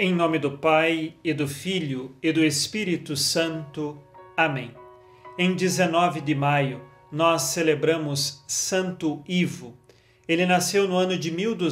Em nome do Pai, e do Filho, e do Espírito Santo. Amém. Em 19 de maio, nós celebramos Santo Ivo. Ele nasceu no ano de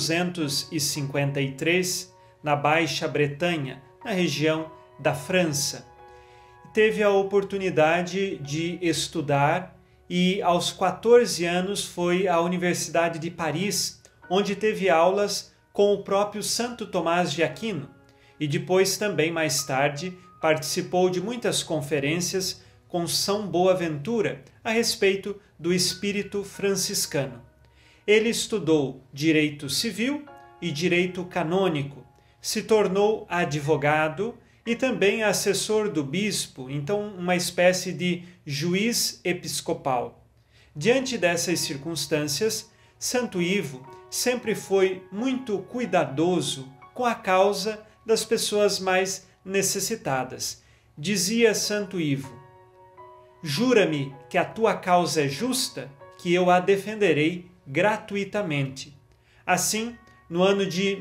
1253, na Baixa Bretanha, na região da França. Teve a oportunidade de estudar e, aos 14 anos, foi à Universidade de Paris, onde teve aulas com o próprio Santo Tomás de Aquino. E depois também, mais tarde, participou de muitas conferências com São Boaventura a respeito do espírito franciscano. Ele estudou direito civil e direito canônico, se tornou advogado e também assessor do bispo, então uma espécie de juiz episcopal. Diante dessas circunstâncias, Santo Ivo sempre foi muito cuidadoso com a causa das pessoas mais necessitadas. Dizia Santo Ivo: jura-me que a tua causa é justa, que eu a defenderei gratuitamente. Assim, no ano de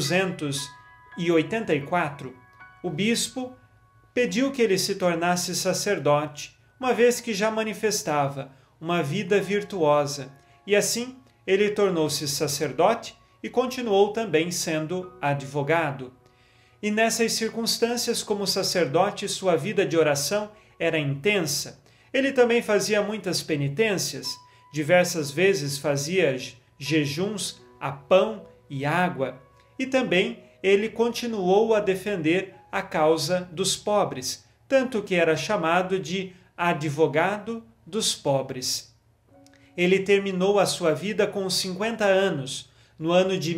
1284, o bispo pediu que ele se tornasse sacerdote, uma vez que já manifestava uma vida virtuosa, e assim ele tornou-se sacerdote e continuou também sendo advogado. E nessas circunstâncias, como sacerdote, sua vida de oração era intensa. Ele também fazia muitas penitências, diversas vezes fazia jejuns a pão e água, e também ele continuou a defender a causa dos pobres, tanto que era chamado de advogado dos pobres. Ele terminou a sua vida com 50 anos, no ano de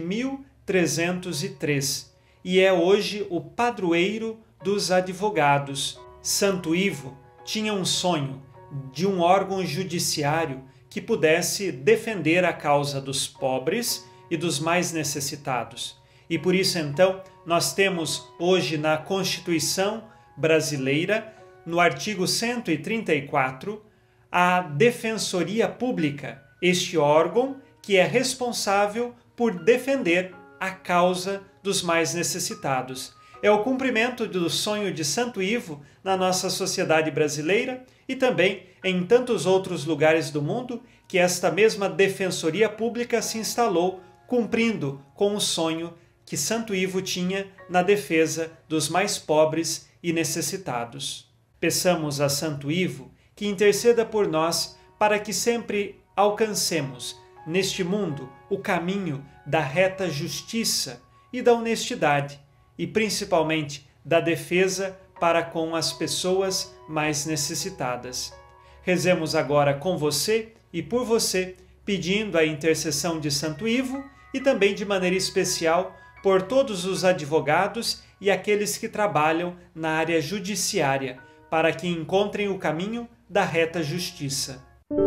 1303, e é hoje o padroeiro dos advogados. Santo Ivo tinha um sonho de um órgão judiciário que pudesse defender a causa dos pobres e dos mais necessitados. E por isso, então, nós temos hoje na Constituição brasileira, no artigo 134, a Defensoria Pública, este órgão que é responsável por defender a causa dos mais necessitados. É o cumprimento do sonho de Santo Ivo na nossa sociedade brasileira e também em tantos outros lugares do mundo que esta mesma Defensoria Pública se instalou, cumprindo com o sonho que Santo Ivo tinha na defesa dos mais pobres e necessitados. Peçamos a Santo Ivo que interceda por nós para que sempre alcancemos neste mundo o caminho da reta justiça e da honestidade, e principalmente da defesa para com as pessoas mais necessitadas. Rezemos agora com você e por você, pedindo a intercessão de Santo Ivo e também de maneira especial por todos os advogados e aqueles que trabalham na área judiciária, para que encontrem o caminho da reta justiça.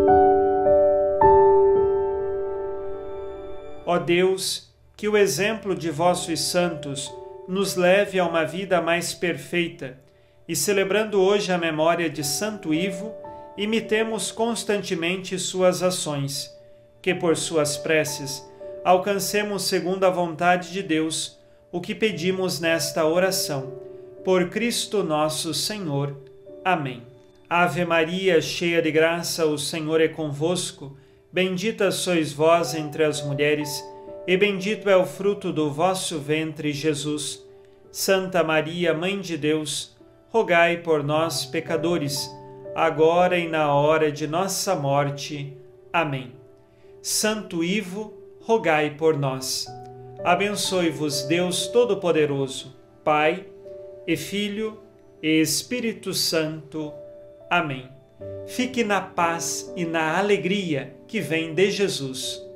Ó Deus, que o exemplo de vossos santos nos leve a uma vida mais perfeita, e celebrando hoje a memória de Santo Ivo, imitemos constantemente suas ações, que por suas preces alcancemos segundo a vontade de Deus o que pedimos nesta oração. Por Cristo nosso Senhor. Amém. Ave Maria, cheia de graça, o Senhor é convosco. Bendita sois vós entre as mulheres, e bendito é o fruto do vosso ventre, Jesus. Santa Maria, Mãe de Deus, rogai por nós, pecadores, agora e na hora de nossa morte. Amém. Santo Ivo, rogai por nós. Abençoe-vos Deus Todo-Poderoso, Pai e Filho e Espírito Santo. Amém. Fique na paz e na alegria que vem de Jesus.